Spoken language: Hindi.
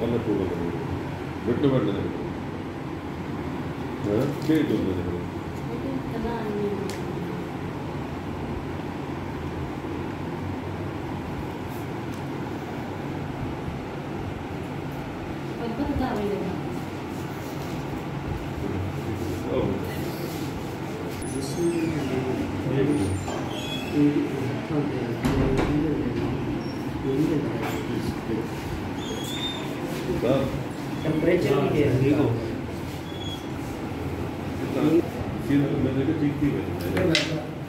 पल्ला पूरा ಬೆಟ್ಟು ಬರ್ತದೆ ಕೇಳಿತು टेम्परेचर भी है देखो फिर मैंने ठीक थी